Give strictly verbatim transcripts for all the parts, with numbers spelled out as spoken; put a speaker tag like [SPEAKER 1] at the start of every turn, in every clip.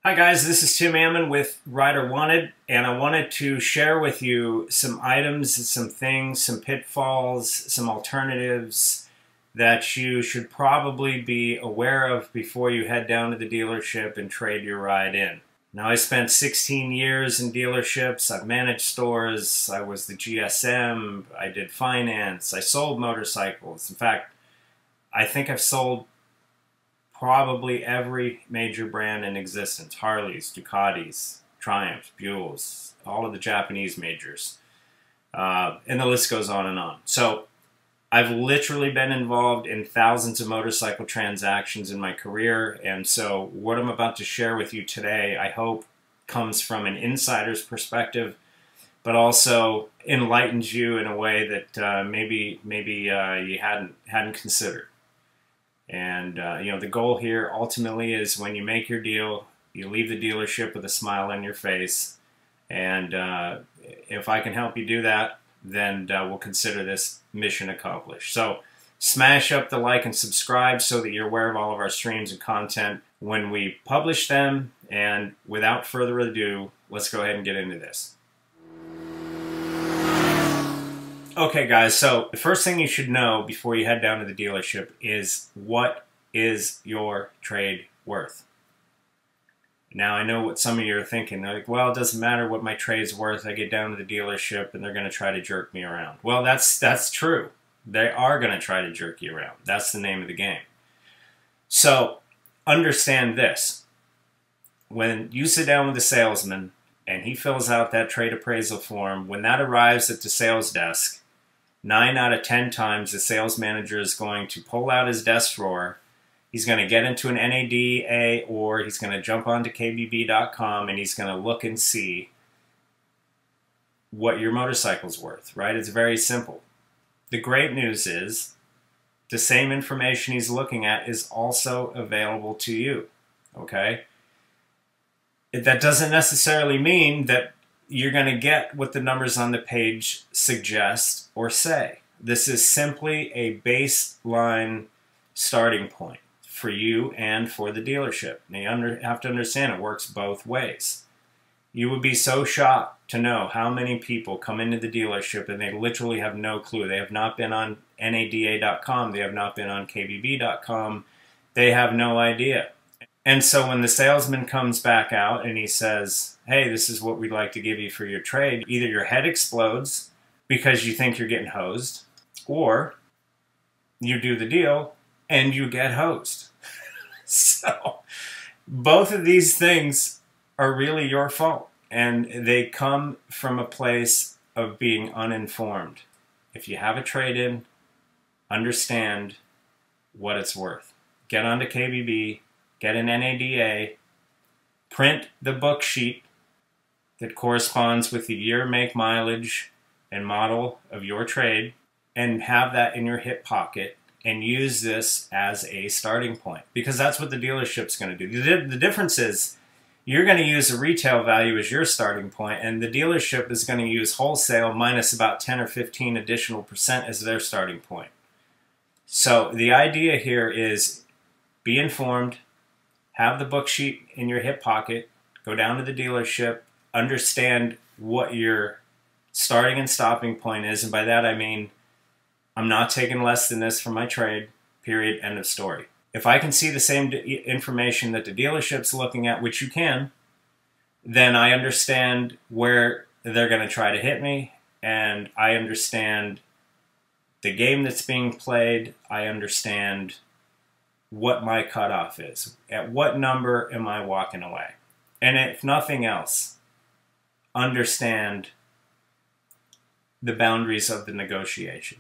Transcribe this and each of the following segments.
[SPEAKER 1] Hi guys, this is Tim Ammon with Rider Wanted, and I wanted to share with you some items, some things, some pitfalls, some alternatives that you should probably be aware of before you head down to the dealership and trade your ride in. Now, I spent sixteen years in dealerships. I've managed stores. I was the G S M. I did finance. I sold motorcycles. In fact, I think I've sold probably every major brand in existence. Harleys, Ducatis, Triumphs, Buells, all of the Japanese majors. Uh, and the list goes on and on. So I've literally been involved in thousands of motorcycle transactions in my career. And so what I'm about to share with you today, I hope comes from an insider's perspective, but also enlightens you in a way that uh, maybe maybe uh, you hadn't hadn't considered. And, uh, you know, the goal here ultimately is when you make your deal, you leave the dealership with a smile on your face. And uh, if I can help you do that, then uh, we'll consider this mission accomplished. So smash up the like and subscribe so that you're aware of all of our streams and content when we publish them. And without further ado, let's go ahead and get into this. Okay guys, so the first thing you should know before you head down to the dealership is what is your trade worth? Now I know what some of you are thinking. They're like, well, it doesn't matter what my trade's worth. I get down to the dealership and they're going to try to jerk me around. Well, that's, that's true. They are going to try to jerk you around. That's the name of the game. So understand this. When you sit down with a salesman and he fills out that trade appraisal form, when that arrives at the sales desk, Nine out of ten times the sales manager is going to pull out his desk drawer. He's going to get into an N A D A or he's going to jump onto K B B dot com and he's going to look and see what your motorcycle's worth, right? It's very simple. The great news is the same information he's looking at is also available to you, okay? That doesn't necessarily mean that you're going to get what the numbers on the page suggest or say. This is simply a baseline starting point for you and for the dealership. Now you under, have to understand it works both ways. You would be so shocked to know how many people come into the dealership and they literally have no clue. They have not been on N A D A dot com. They have not been on K B B dot com. They have no idea. And so when the salesman comes back out and he says, hey, this is what we'd like to give you for your trade, either your head explodes because you think you're getting hosed, or you do the deal and you get hosed. So both of these things are really your fault, and they come from a place of being uninformed. If you have a trade-in, understand what it's worth. Get onto K B B, get an N A D A, print the book sheet that corresponds with the year, make, mileage, and model of your trade, and have that in your hip pocket and use this as a starting point, because that's what the dealership's going to do. The, the difference is you're going to use a retail value as your starting point, and the dealership is going to use wholesale minus about ten or fifteen additional percent as their starting point. So the idea here is be informed, have the book sheet in your hip pocket, go down to the dealership, understand what your starting and stopping point is. And by that I mean, I'm not taking less than this for my trade, period, end of story. If I can see the same information that the dealership's looking at, which you can, then I understand where they're going to try to hit me, and I understand the game that's being played. I understand what my cutoff is. At what number am I walking away? And if nothing else, understand the boundaries of the negotiation.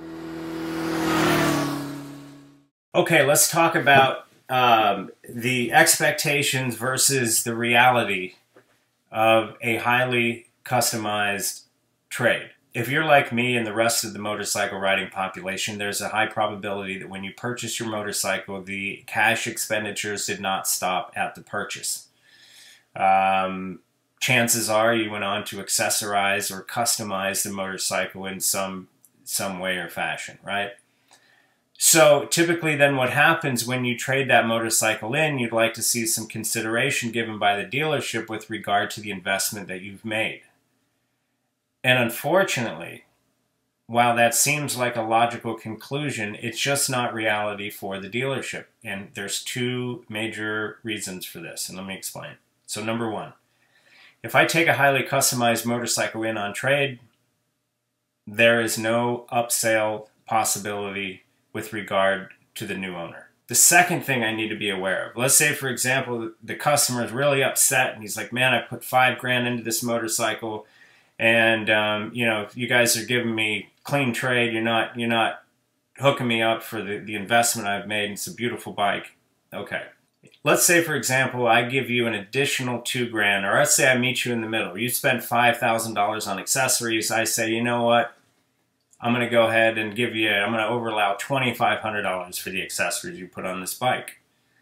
[SPEAKER 1] Okay, let's talk about um, the expectations versus the reality of a highly customized trade. If you're like me and the rest of the motorcycle riding population, there's a high probability that when you purchase your motorcycle, the cash expenditures did not stop at the purchase. Um, chances are you went on to accessorize or customize the motorcycle in some some way or fashion, right? So typically then what happens when you trade that motorcycle in, you'd like to see some consideration given by the dealership with regard to the investment that you've made. And unfortunately, while that seems like a logical conclusion, it's just not reality for the dealership. And there's two major reasons for this, and let me explain. So number one, if I take a highly customized motorcycle in on trade, there is no upsale possibility with regard to the new owner. The second thing I need to be aware of, let's say, for example, the customer is really upset and he's like, man, I put five grand into this motorcycle and, um, you know, you guys are giving me clean trade. You're not, you're not hooking me up for the, the investment I've made. It's a beautiful bike. Okay. Let's say, for example, I give you an additional two grand, or let's say I meet you in the middle. You spend five thousand dollars on accessories. I say, you know what? I'm going to go ahead and give you, I'm going to overallow twenty-five hundred dollars for the accessories you put on this bike.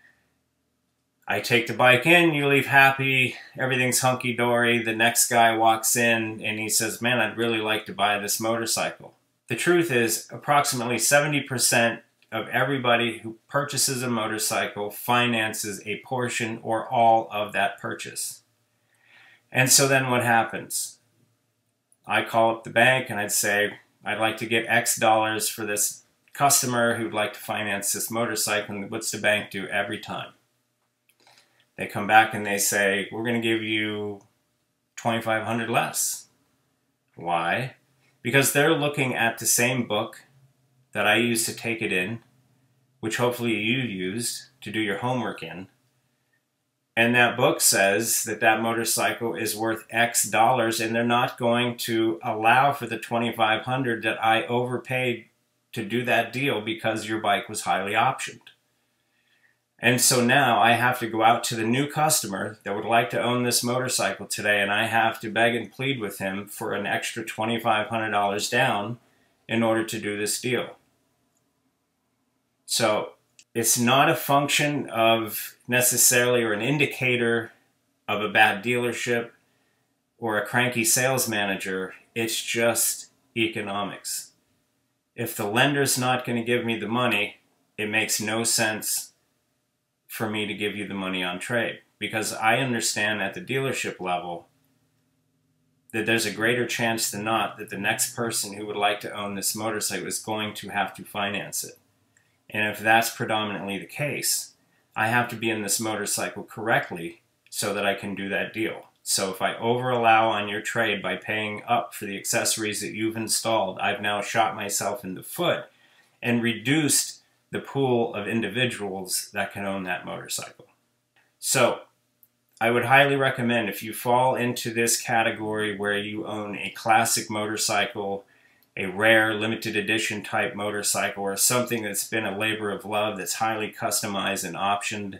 [SPEAKER 1] I take the bike in, you leave happy, everything's hunky-dory. The next guy walks in and he says, man, I'd really like to buy this motorcycle. The truth is, approximately seventy percent of everybody who purchases a motorcycle finances a portion or all of that purchase. And so then what happens? I call up the bank and I'd say, I'd like to get X dollars for this customer who'd like to finance this motorcycle. And what's the bank do every time? They come back and they say, we're going to give you twenty-five hundred dollars less. Why? Because they're looking at the same book that I used to take it in, which hopefully you used to do your homework in. And that book says that that motorcycle is worth X dollars, and they're not going to allow for the twenty-five hundred dollars that I overpaid to do that deal because your bike was highly optioned. And so now I have to go out to the new customer that would like to own this motorcycle today, and I have to beg and plead with him for an extra twenty-five hundred dollars down in order to do this deal. So it's not a function of necessarily or an indicator of a bad dealership or a cranky sales manager. It's just economics. If the lender's not going to give me the money, it makes no sense for me to give you the money on trade, because I understand at the dealership level that there's a greater chance than not that the next person who would like to own this motorcycle is going to have to finance it. And if that's predominantly the case, I have to be in this motorcycle correctly so that I can do that deal. So if I overallow on your trade by paying up for the accessories that you've installed, I've now shot myself in the foot and reduced the pool of individuals that can own that motorcycle. So I would highly recommend, if you fall into this category where you own a classic motorcycle, a rare limited edition type motorcycle, or something that's been a labor of love that's highly customized and optioned,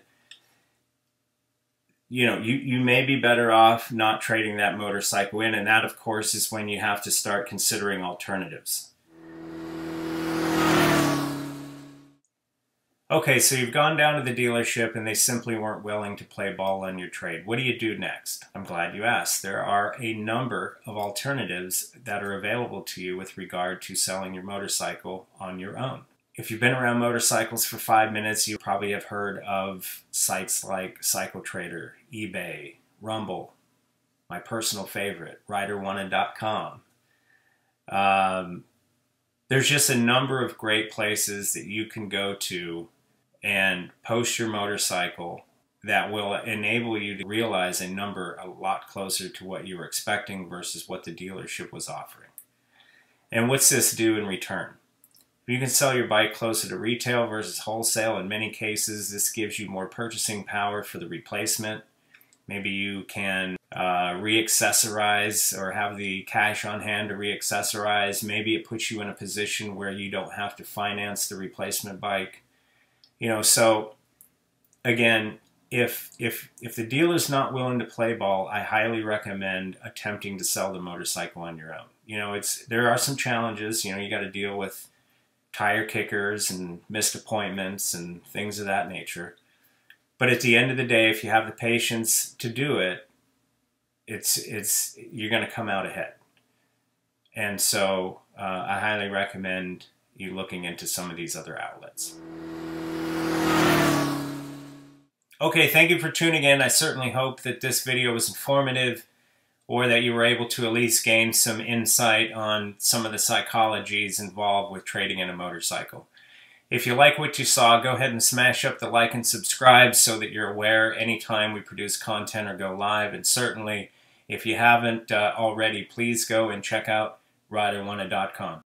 [SPEAKER 1] you know, you, you may be better off not trading that motorcycle in. And that, of course, is when you have to start considering alternatives. Okay, so you've gone down to the dealership and they simply weren't willing to play ball on your trade. What do you do next? I'm glad you asked. There are a number of alternatives that are available to you with regard to selling your motorcycle on your own. If you've been around motorcycles for five minutes, you probably have heard of sites like Cycle Trader, eBay, Rumble, my personal favorite, Rider Wanted dot com. Um, there's just a number of great places that you can go to and post your motorcycle that will enable you to realize a number a lot closer to what you were expecting versus what the dealership was offering. And what's this do in return? You can sell your bike closer to retail versus wholesale. In many cases, this gives you more purchasing power for the replacement. Maybe you can uh, re-accessorize or have the cash on hand to re-accessorize. Maybe it puts you in a position where you don't have to finance the replacement bike. You know, so again, if if if the dealer's not willing to play ball, I highly recommend attempting to sell the motorcycle on your own. You know, it's there are some challenges. You know, you got to deal with tire kickers and missed appointments and things of that nature. But at the end of the day, if you have the patience to do it, it's it's you're going to come out ahead. And so uh, I highly recommend, you looking into some of these other outlets. Okay, thank you for tuning in. I certainly hope that this video was informative, or that you were able to at least gain some insight on some of the psychologies involved with trading in a motorcycle. If you like what you saw, go ahead and smash up the like and subscribe so that you're aware anytime we produce content or go live. And certainly, if you haven't uh, already, please go and check out rider wanted dot com.